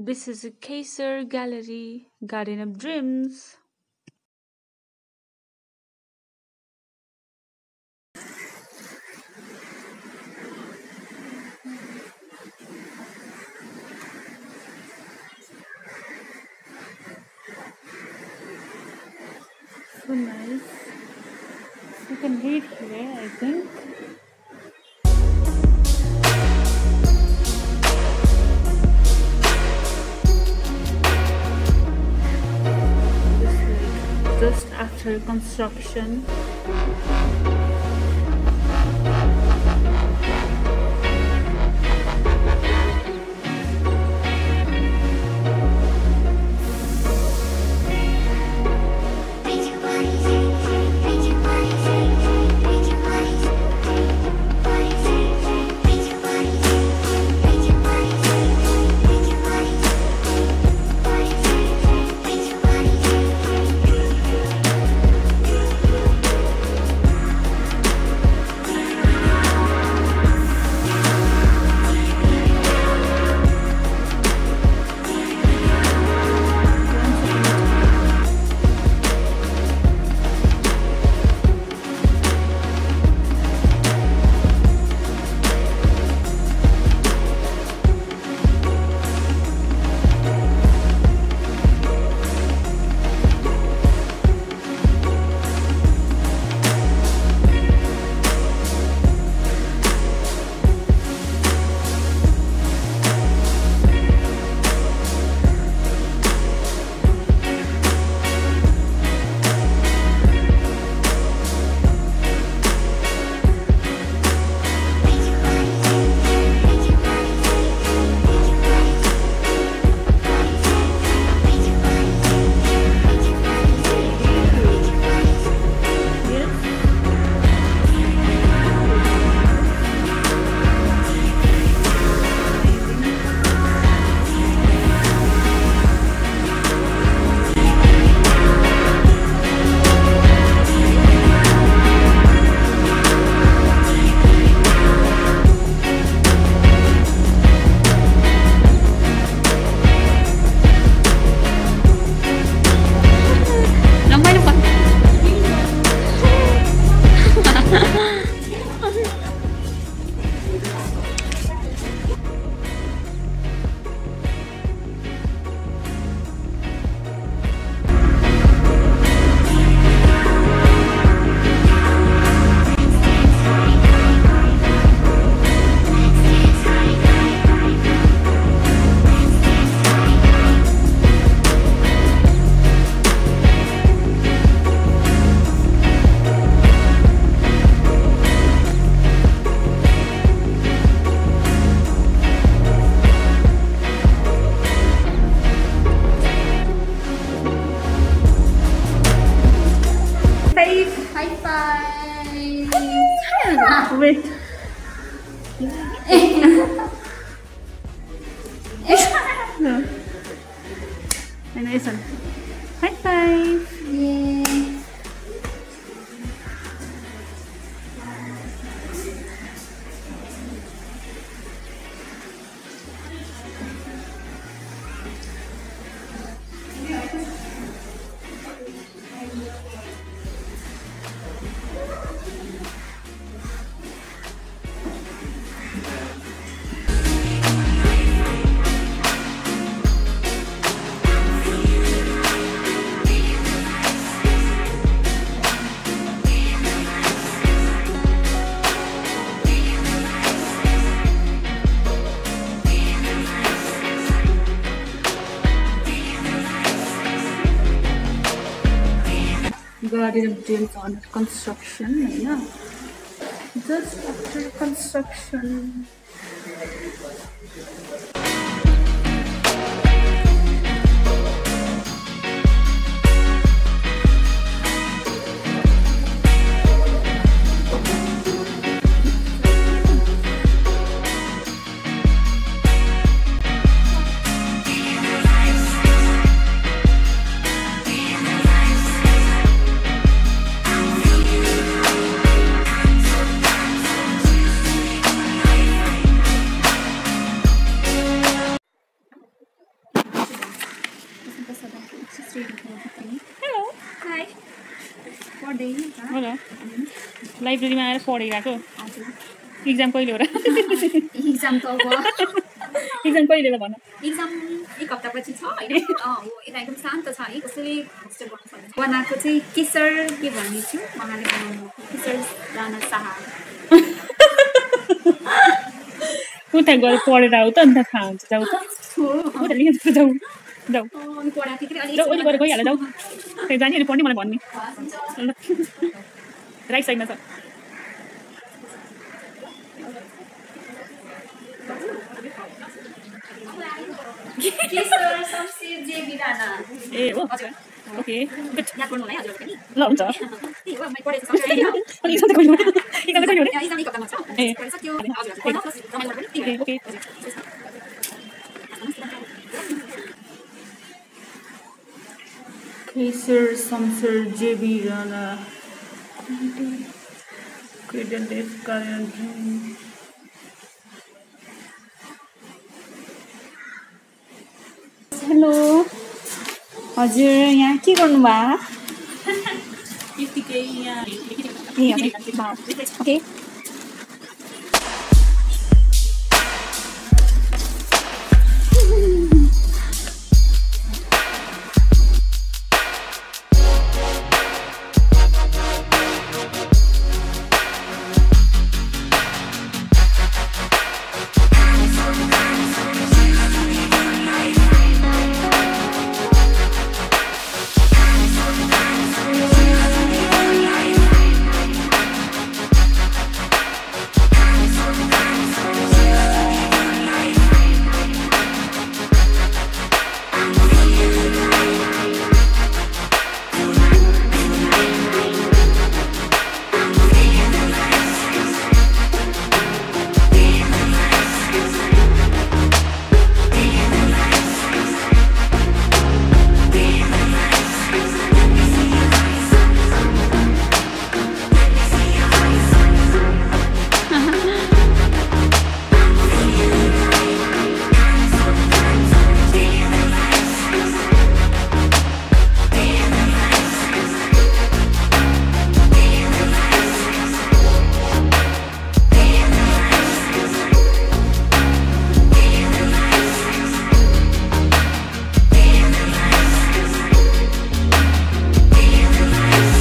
This is a Kaiser Gallary, Garden of Dreams. So nice. You can read here, I think. Just after construction. High five! Wait. No. And listen. High five. Yay! Garden of Dreams on construction. Yeah. Just after construction. लाइब्रेरीमा आएर पढिरहेको हजुर exam कहिले हो र exam त अब exam कहिले ल भन एक्जाम एक हप्तापछि छ होइन हो यता एकदम शान्त छ है कसैले डिस्टर्ब गर्नु सक्दैन बनाएको चाहिँ केसर के भन्ने छु उहाँले बनाउनु केसर राणा शाह उता गएर पढेर आऊ त अन्त थाहा हुन्छ जाऊ त उता लिएर जाऊ जाऊ पढाएको थिएँ जाऊ ओली गएर गइहाल जाऊ त्यही जाने अनि पढ्ने मलाई भन्ने राइट साइडमा छ केसर शमशेर जे बिराना ए हो ओके गुड याद गर्नुलाई हजुर पनि ल हुन्छ त्यही हो मैले पढेको छु हैन अनि एक्जाम त कहिले हो एक्जाम त कहिले हो रे एक्जाम एक हप्तामा छ ए सक्यो हजुर पढ्न प्लस रमाइलो पनि त्यही okay Kaiser Samsar JB Rana Gardenofdreams hello हजुर यहाँ के गर्नुभयो यतिकै यहाँ ए ओके